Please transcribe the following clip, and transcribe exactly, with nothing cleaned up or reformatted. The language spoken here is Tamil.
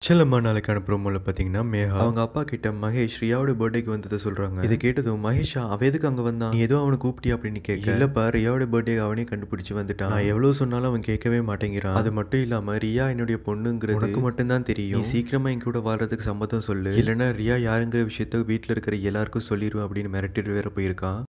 செல்லம்மா நாளைக்கான ப்ரோமோல பார்த்தீங்கன்னா, மேகா அவங்க அப்பா கிட்ட மகேஷ் ரியாவோட பர்த்டேக்கு வந்தத சொல்றாங்க. இத கேட்டதும் மகேஷா அவ எதுக்கு அங்க வந்தான்? நீ ஏதோ அவன கூப்பிட்டியா அப்படின்னு கேட்க, இல்லப்பா ரியாவோட பர்த்டே அவனே கண்டுபிடிச்சு வந்துட்டான். நான் எவ்வளவு சொன்னாலும் அவன் கேட்கவே மாட்டேங்கிறான். அது மட்டும் இல்லாம ரியா என்னுடைய பொண்ணுங்கிறது உனக்கு மட்டும் தான் தெரியும். நீ சீக்கிரமா என் கூட வாழ்றதுக்கு சம்மதம் சொல்லு. இல்லைன்னா ரியா யாருங்கிற விஷயத்த வீட்டுல இருக்கிற எல்லாருக்கும் சொல்லிடுவேன் அப்படின்னு மிரட்டிட்டு வேற போயிருக்கான்.